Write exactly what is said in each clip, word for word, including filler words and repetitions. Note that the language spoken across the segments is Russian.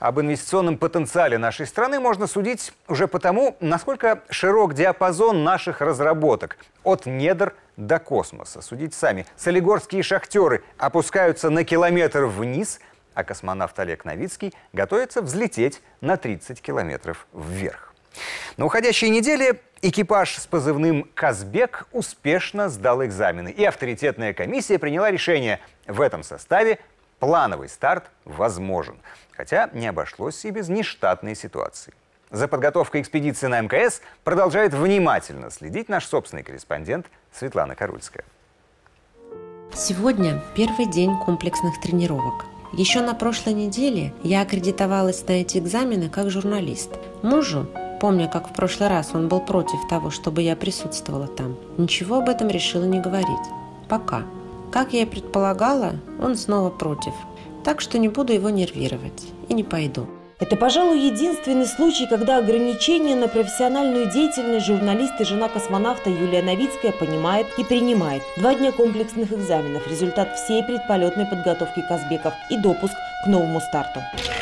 Об инвестиционном потенциале нашей страны можно судить уже потому, насколько широк диапазон наших разработок. От недр до космоса. Судите сами. Солигорские шахтеры опускаются на километр вниз, а космонавт Олег Новицкий готовится взлететь на тридцать километров вверх. На уходящей неделе экипаж с позывным «Казбек» успешно сдал экзамены. И авторитетная комиссия приняла решение: в этом составе плановый старт возможен. Хотя не обошлось и без нештатной ситуации. За подготовкой экспедиции на эм ка эс продолжает внимательно следить наш собственный корреспондент Светлана Карульская. Сегодня первый день комплексных тренировок. Еще на прошлой неделе я аккредитовалась на эти экзамены как журналист. Мужу, помня, как в прошлый раз он был против того, чтобы я присутствовала там, ничего об этом решила не говорить. Пока. Как я и предполагала, он снова против. Так что не буду его нервировать и не пойду. Это, пожалуй, единственный случай, когда ограничения на профессиональную деятельность журналист и жена космонавта Юлия Новицкая понимает и принимает. Два дня комплексных экзаменов – результат всей предполетной подготовки казбеков и допуск к новому старту.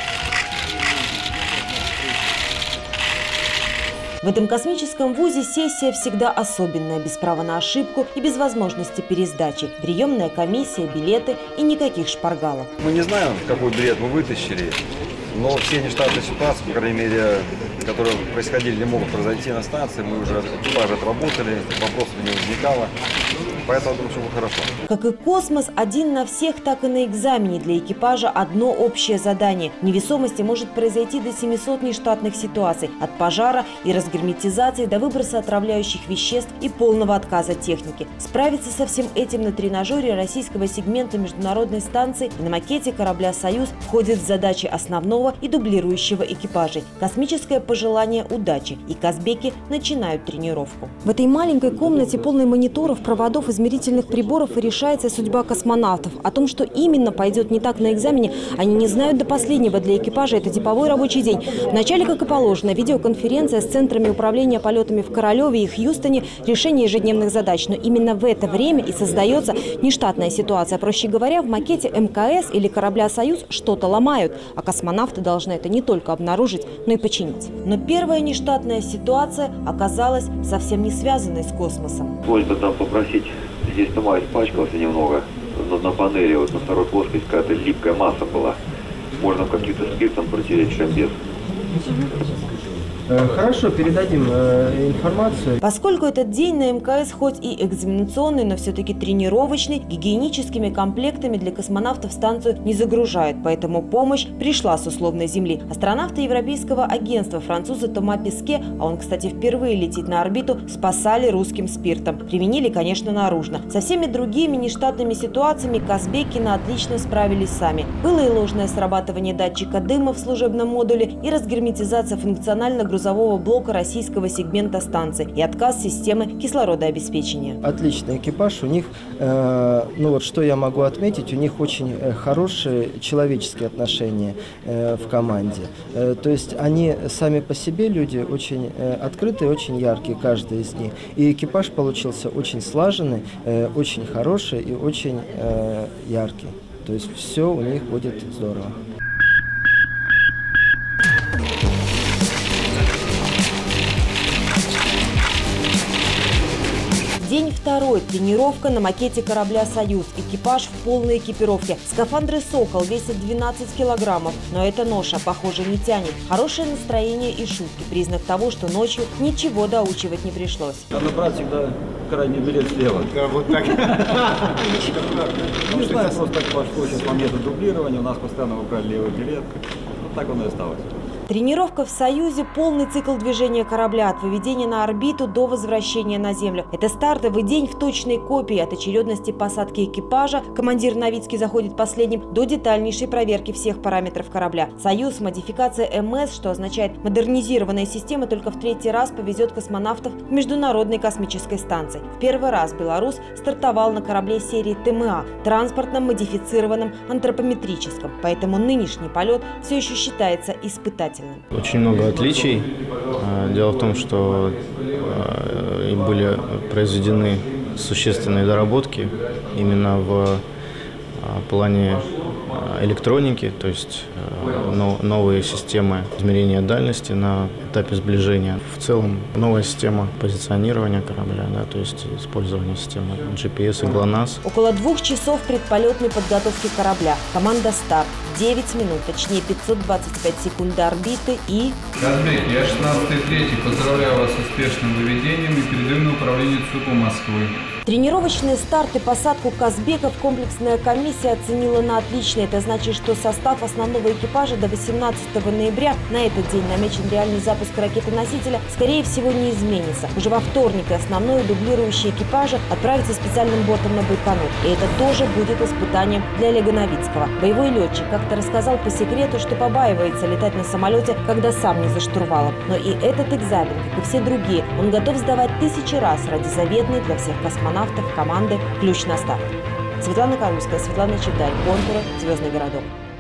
В этом космическом вузе сессия всегда особенная, без права на ошибку и без возможности пересдачи. Приемная комиссия, билеты и никаких шпаргалок. Мы не знаем, какой билет мы вытащили, но все нештатные ситуации, по крайней мере, которые происходили, не могут произойти на станции. Мы уже экипаж отработали, вопросов не возникало. Поэтому, думаю, все будет хорошо. Как и космос, один на всех, так и на экзамене для экипажа одно общее задание. В невесомости может произойти до семисот нештатных ситуаций. От пожара и разгерметизации до выброса отравляющих веществ и полного отказа техники. Справиться со всем этим на тренажере российского сегмента международной станции и на макете корабля «Союз» входит в задачи основного и дублирующего экипажей. Космическое пожелание удачи. И казбеки начинают тренировку. В этой маленькой комнате, полной мониторов, проводов, измерительных приборов, и решается судьба космонавтов. О том, что именно пойдет не так на экзамене, они не знают до последнего. Для экипажа это типовой рабочий день. Вначале, как и положено, видеоконференция с центрами управления полетами в Королеве и Хьюстоне, решение ежедневных задач. Но именно в это время и создается нештатная ситуация. Проще говоря, в макете эм ка эс или корабля «Союз» что-то ломают, а космонавты должны это не только обнаружить, но и починить. Но первая нештатная ситуация оказалась совсем не связанной с космосом. Просьба там попросить, здесь туман испачкался немного, но на панели, вот на второй плоскости какая-то липкая масса была. Можно каким-то спиртом протереть шамбез. Хорошо, передадим э, информацию. Поскольку этот день на эм ка эс хоть и экзаменационный, но все-таки тренировочный, гигиеническими комплектами для космонавтов станцию не загружают, поэтому помощь пришла с условной Земли. Астронавты Европейского агентства, француза Тома Песке, а он, кстати, впервые летит на орбиту, спасали русским спиртом. Применили, конечно, наружно. Со всеми другими нештатными ситуациями казбеки на отлично справились сами. Было и ложное срабатывание датчика дыма в служебном модуле, и разгерметизация функционально грузового блока российского сегмента станции и отказ системы кислородообеспечения. Отличный экипаж. У них, э, ну вот что я могу отметить, у них очень хорошие человеческие отношения э, в команде. Э, то есть они сами по себе люди очень э, открытые, очень яркие, каждый из них. И экипаж получился очень слаженный, э, очень хороший и очень э, яркий. То есть все у них будет здорово. День второй. Тренировка на макете корабля «Союз». Экипаж в полной экипировке. Скафандры «Сокол» весят двенадцать килограммов, но эта ноша, похоже, не тянет. Хорошее настроение и шутки. Признак того, что ночью ничего доучивать не пришлось. Надо брать всегда крайний билет слева. Вот так. Не знаю, просто так пошло сейчас по методу дублирования. У нас постоянно выбрали левый билет. Вот так он и осталось. Тренировка в «Союзе» – полный цикл движения корабля от выведения на орбиту до возвращения на Землю. Это стартовый день в точной копии от очередности посадки экипажа, командир Новицкий заходит последним, до детальнейшей проверки всех параметров корабля. «Союз» – модификация эм эс, что означает модернизированная система, только в третий раз повезет космонавтов к Международной космической станции. В первый раз белорус стартовал на корабле серии тэ эм а – транспортном модифицированном антропометрическом, поэтому нынешний полет все еще считается испытательным. Очень много отличий. Дело в том, что им были произведены существенные доработки именно в плане электроники, то есть новые системы измерения дальности на этапе сближения. В целом новая система позиционирования корабля, да, то есть использование системы джи пи эс и ГЛОНАСС. Около двух часов предполетной подготовки корабля. Команда «Старт». девять минут, точнее пятьсот двадцать пять секунд до орбиты и... Казбек, я шестнадцатый третий. Поздравляю вас с успешным выведением и передаю на управление ЦУПу Москвы. Тренировочные старты, посадку Казбеков комплексная комиссия оценила на отлично. Это значит, что состав основного экипажа до восемнадцатого ноября, на этот день намечен реальный запуск ракеты-носителя, скорее всего не изменится. Уже во вторник основной дублирующий экипажа отправится специальным бортом на Байконур. И это тоже будет испытанием для Олега Новицкого. Боевой летчик как-то рассказал по секрету, что побаивается летать на самолете, когда сам не за штурвалом. Но и этот экзамен, как и все другие, он готов сдавать тысячи раз ради заветной для всех космонавтов команды «Ключ на старт». Светлана Карловская, Светлана Чедай, «Контуры», «Звездный городок».